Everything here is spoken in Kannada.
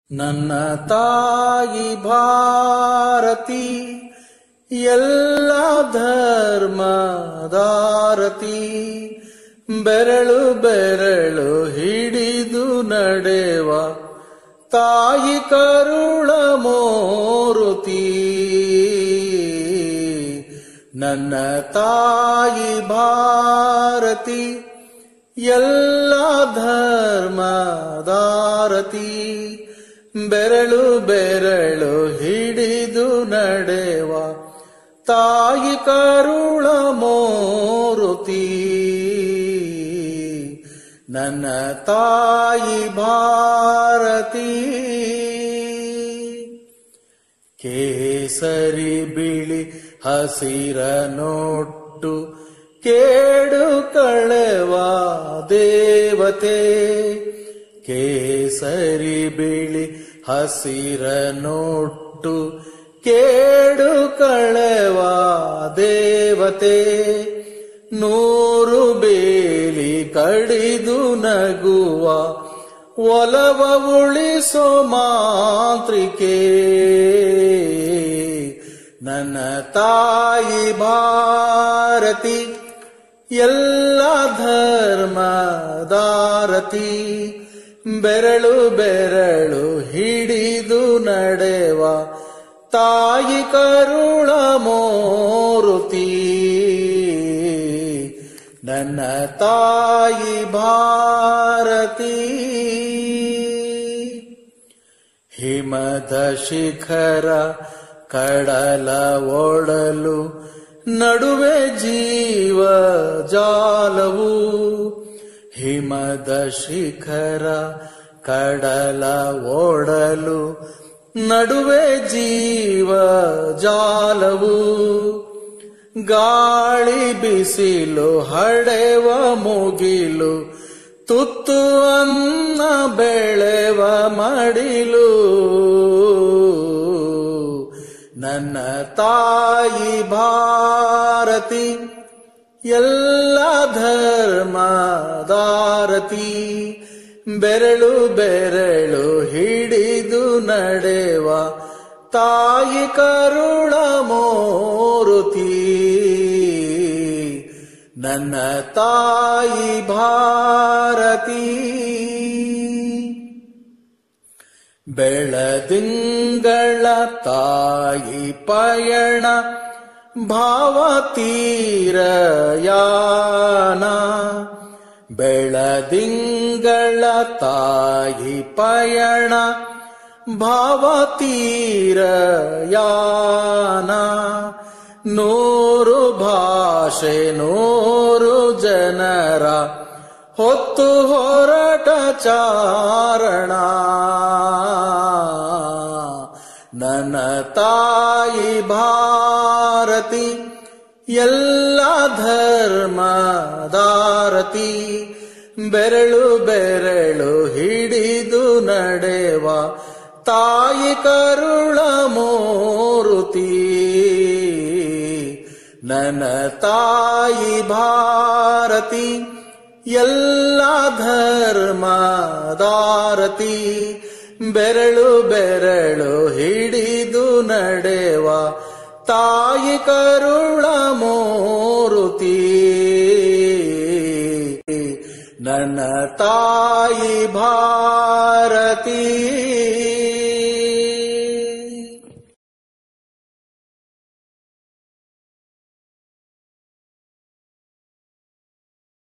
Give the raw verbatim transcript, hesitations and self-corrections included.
ನನ್ನ ತಾಯಿ ಭಾರತಿ ಎಲ್ಲ ಧರ್ಮದಾರತಿ, ಬೆರಳು ಬೆರಳು ಹಿಡಿದು ನಡೆವ ತಾಯಿ ಕರುಳ ಮೂರುತಿ. ನನ್ನ ತಾಯಿ ಭಾರತಿ ಎಲ್ಲ ಧರ್ಮದಾರತಿ, ಬೆರಳು ಬೆರಳು ಹಿಡಿದು ನಡೆವ ತಾಯಿ ಕರುಳ ಮೂರುತಿ. ನನ್ನ ತಾಯಿ ಭಾರತಿ. ಕೇಸರಿ ಬಿಳಿ ಹಸಿರ ನೋಟ್ಟು ಕೇಡು ಕಳೆವ ದೇವತೆ, ಕೇಸರಿ ಬಿಳಿ ಹಸಿರ ನೋಟ್ಟು ಕೇಡು ಕಳೆವ ದೇವತೆ, ನೂರು ಬೇಲಿ ಕಡಿದು ನಗುವ ಒಲವ ಉಳಿಸೋ ಮಾಂತ್ರಿಕೆ. ನನ್ನ ತಾಯಿ ಭಾರತಿ ಎಲ್ಲ ಧರ್ಮದಾರತಿ, ಬೆರಳು ಬೆರಳು ಹಿಡಿದು ನಡೆವ ತಾಯಿ ಕರುಳ ಮೂರುತಿ. ನನ್ನ ತಾಯಿ ಭಾರತಿ. ಹಿಮದ ಶಿಖರ ಕಡಲ ಒಡಲು ನಡುವೆ ಜೀವ ಜಾಲವು, ಹಿಮದ ಶಿಖರ ಕಡಲ ಒಡಲು ನಡುವೆ ಜೀವ ಜಾಲವು, ಗಾಳಿ ಬಿಸಿಲು ಹಡೆವ ಮುಗಿಲು ತುತ್ತು ಅನ್ನ ಬೆಳೆವ ಮಡಿಲು. ನನ್ನ ತಾಯಿ ಭಾರತಿ ಎಲ್ಲ ಧರ್ಮದಾರತಿ, ಬೆರಳು ಬೆರಳು ಹಿಡಿದು ನಡೆವ ತಾಯಿ ಕರುಳ ಮೂರುತಿ. ನನ್ನ ತಾಯಿ ಭಾರತಿ. ಬೆಳದಿಂಗಳ ತಾಯಿ ಪಯಣ ಭಾವತೀರಯಾನ, ಬೆಳದಿಂಗಳ ತಾಯಿ ಪಯಣ ಭಾವತೀರಯಾನ, ನೂರು ಭಾಷೆ ನೂರು ಜನರ ಹೊತ್ತು ಹೊರಟ ಚಾರಣ. ನನ್ನ ತಾಯಿ ಭಾರತಿ ಎಲ್ಲ ಧರ್ಮದಾರತಿ, ಬೆರಳು ಬೆರಳು ಹಿಡಿದು ನಡೆವ ತಾಯಿ ಕರುಳ ಮೂರುತಿ. ನನ್ನ ತಾಯಿ ಭಾರತಿ ಎಲ್ಲ ಧರ್ಮದಾರತಿ, ಬೆರಳು ಬೆರಳು ಹಿಡಿದು ನಡೆವ ತಾಯಿ ಕರುಳ ಮೂರುತಿ. ನನ್ನ ತಾಯಿ ಭಾರತಿ.